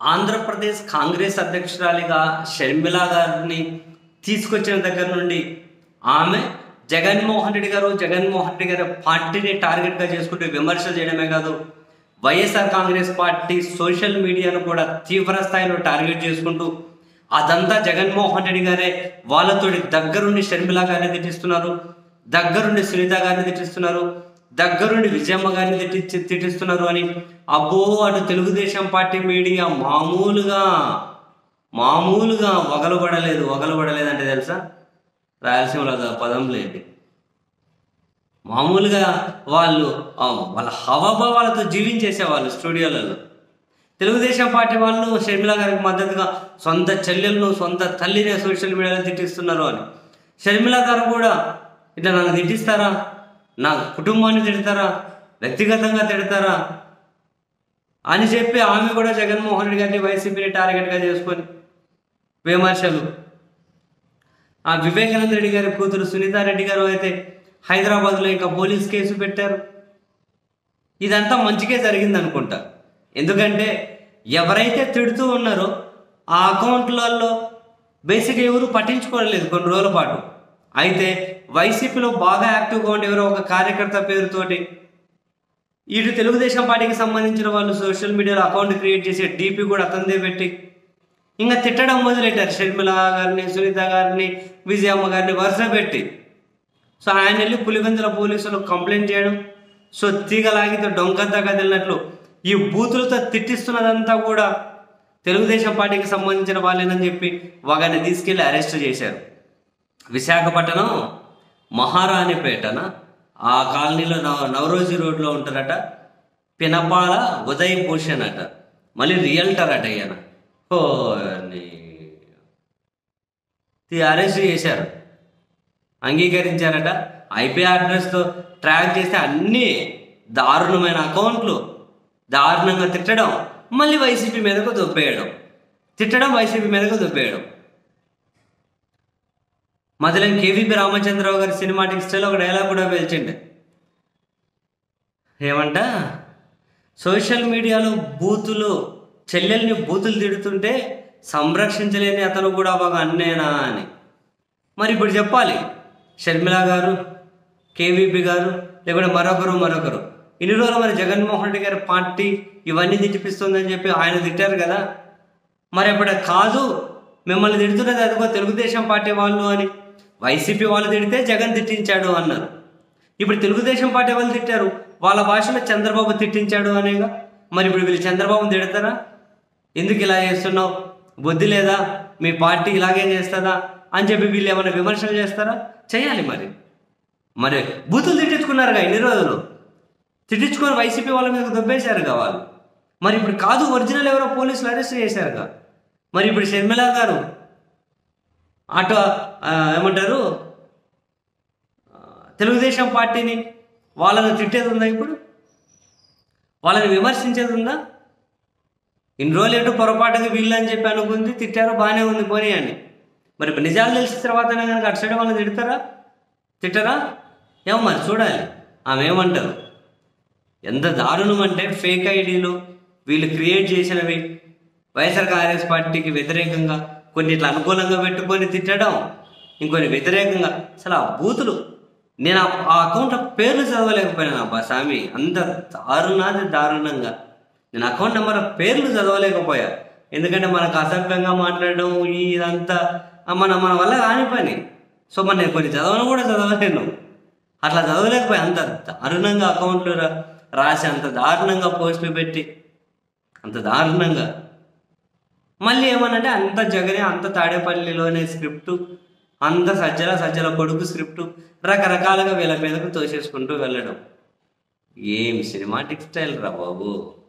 ఆంధ్రప్రదేశ్ కాంగ్రెస్ అధ్యక్షురాలిగా షర్మిల గారిని తీసుకొచ్చిన దగ్గర నుండి ఆమె జగన్మోహన్ రెడ్డి గారి పార్టీని టార్గెట్గా చేసుకుంటూ విమర్శలు చేయడమే కాదు, వైఎస్ఆర్ కాంగ్రెస్ పార్టీ సోషల్ మీడియాను కూడా తీవ్ర స్థాయిలో టార్గెట్ చేసుకుంటూ అదంతా జగన్మోహన్ రెడ్డి గారే, వాళ్ళతోటి దగ్గరుండి షర్మిల గారిని తిట్టిస్తున్నారు, దగ్గరుండి సునీత గారిని తిట్టిస్తున్నారు, దగ్గరుండి విజయమ్మ గారిని తిట్టిస్తున్నారు అని అబ్బో అటు తెలుగుదేశం పార్టీ మీడియా మామూలుగా వగలబడలేదు అంటే తెలుసా, రాయలసీమలో పదం లేదు. మామూలుగా వాళ్ళ హవభావాలతో జీవించేసేవాళ్ళు స్టూడియోలలో. తెలుగుదేశం పార్టీ వాళ్ళు షర్మిల గారికి మద్దతుగా సొంత చెల్లెలను, సొంత తల్లినే సోషల్ మీడియాలో తిట్టిస్తున్నారు అని. షర్మిల గారు కూడా ఇట్లా నన్ను తిట్టిస్తారా, నా కుటుంబాన్ని తిడతారా, వ్యక్తిగతంగా తిడతారా అని చెప్పి ఆమె కూడా జగన్మోహన్ రెడ్డి గారిని వైసీపీని టార్గెట్గా చేసుకొని విమర్శలు. ఆ వివేకానంద రెడ్డి గారి కూతురు సునీతారెడ్డి గారు అయితే హైదరాబాద్లో ఇంకా పోలీస్ కేసు పెట్టారు. ఇదంతా మంచిగా జరిగింది అనుకుంటా. ఎందుకంటే ఎవరైతే తిడుతూ ఉన్నారో ఆ అకౌంట్లలో బేసిక్గా ఎవరు పట్టించుకోలేదు కొన్ని రోజుల పాటు. అయితే వైసీపీలో బాగా యాక్టివ్గా ఉండే ఎవరో ఒక కార్యకర్త పేరుతోటి ఇటు తెలుగుదేశం పార్టీకి సంబంధించిన వాళ్ళు సోషల్ మీడియాలో అకౌంట్ క్రియేట్ చేసే డీపీ కూడా అతనిదే పెట్టి ఇంకా తిట్టడం మొదలెట్టారు. షర్మిల గారిని, సునీత గారిని, విజయమ్మ గారిని వరుస పెట్టి. సో ఆయన వెళ్ళి పులివెందుల పోలీసులకు కంప్లైంట్ చేయడం, సో తీగలాగితే డొంకంతా కదిలినట్లు ఈ బూతులతో తిట్టిస్తున్నదంతా కూడా తెలుగుదేశం పార్టీకి సంబంధించిన వాళ్ళేనని చెప్పి వాగాన్ని తీసుకెళ్లి అరెస్ట్ చేశారు. విశాఖపట్నం మహారాణిపేటన ఆ కాలనీలో నవరోజీ రోడ్లో ఉంటారట. పినపాల ఉదయ్ భూషణ్ అట, మళ్ళీ రియల్టర్ అట. ఈయన అరెస్ట్ చేశారు, అంగీకరించారట. ఐపీ అడ్రస్తో ట్రాక్ చేస్తే అన్నీ దారుణమైన అకౌంట్లు, దారుణంగా తిట్టడం, మళ్ళీ వైసీపీ మీదకు దొబ్బేయడం, వైసీపీ మీదకు దొబ్బేయడం. మధ్యలో కేవీపీ రామచంద్రరావు గారి సినిమాటిక్ స్టైల్ ఒక డైలాగ్ కూడా పేల్చిండే. ఏమంట, సోషల్ మీడియాలో చెల్లెల్ని బూతులు తిడుతుంటే సంరక్షించలేని అతను కూడా బాగా అన్నేనా అని. మరి ఇప్పుడు చెప్పాలి, షర్మిల గారు, కేవీపీ గారు, లేకుంటే మరొకరు ఇన్ని రోజులు మరి జగన్మోహన్ రెడ్డి గారి పార్టీ ఇవన్నీ తిట్టిపిస్తుందని చెప్పి ఆయన తిట్టారు కదా. మరి ఇప్పుడు కాదు, మిమ్మల్ని తిడుతున్నది అదిగో తెలుగుదేశం పార్టీ వాళ్ళు అని. వైసీపీ వాళ్ళు తిడితే జగన్ తిట్టించాడు అన్నారు. ఇప్పుడు తెలుగుదేశం పార్టీ వాళ్ళు తిట్టారు, వాళ్ళ భాషలో చంద్రబాబు తిట్టించాడు అనేగా. మరి ఇప్పుడు వీళ్ళు చంద్రబాబుని తిడతారా? ఎందుకు ఇలా చేస్తున్నావు, బుద్ధి లేదా, మీ పార్టీ ఇలాగే చేస్తుందా అని చెప్పి వీళ్ళు ఏమైనా విమర్శలు చేస్తారా? చేయాలి. మరి బూతులు తిట్టించుకున్నారుగా ఇన్ని రోజులు, తిట్టించుకొని వైసీపీ వాళ్ళ మీద దొబ్బేశారుగా వాళ్ళు. మరి ఇప్పుడు కాదు, ఒరిజినల్ ఎవరో పోలీసులు అరెస్ట్ చేశారుగా. మరి ఇప్పుడు షర్మిల గారు అటు ఏమంటారు, తెలుగుదేశం పార్టీని వాళ్ళని తిట్టేది ఉందా, ఇప్పుడు వాళ్ళని విమర్శించేది ఉందా? ఇన్ని రోజులు ఎటు పొరపాటుగా వీళ్ళు అని చెప్పి అనుకుంది, తిట్టారు, బాగానే ఉంది, పోనీయండి. మరి నిజాలు తెలిసిన తర్వాతనే కనుక అటు సైడ్ వాళ్ళని తిట్టరా ఏమో మరి చూడాలి. ఆమె ఏమంటారు. ఎంత దారుణం అంటే, ఫేక్ ఐడీలు వీళ్ళు క్రియేట్ చేసినవి వైఎస్ఆర్ కాంగ్రెస్ పార్టీకి వ్యతిరేకంగా కొన్ని ఇట్లా అనుకూలంగా పెట్టుకొని తిట్టడం, ఇంకొన్ని వ్యతిరేకంగా. అసలు ఆ బూతులు నేను ఆ అకౌంట్ పేర్లు చదవలేకపోయినా అబ్బా స్వామి, అంత దారుణంగా నేను అకౌంట్ నెంబర్ పేర్లు చదవలేకపోయా. ఎందుకంటే మనకు అసభ్యంగా మాట్లాడడం ఇదంతా మన వల్ల కాని పని. సో నేను కొన్ని చదవలేను, అట్లా చదవలేకపోయా. అంత దారుణంగా అకౌంట్లు రాసి, అంత దారుణంగా పోస్టులు పెట్టి, అంత దారుణంగా. మళ్ళీ ఏమనంటే అంత జగనే, అంత తాడేపల్లిలోనే స్క్రిప్టు, అంత సజ్జల కొడుకు స్క్రిప్టు, రకరకాలుగా వీళ్ళ మీదకు తోసేసుకుంటూ వెళ్ళడం. ఏం సినిమాటిక్ స్టైల్ రా బాబు.